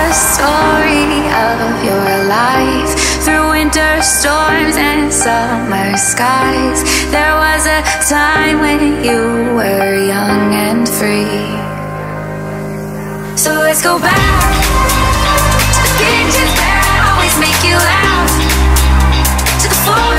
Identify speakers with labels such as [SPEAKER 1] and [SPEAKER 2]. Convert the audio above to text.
[SPEAKER 1] the story of your life. Through winter storms and summer skies, there was a time when you were young and free. So let's go back to the kitchen where I always make you laugh, to the floor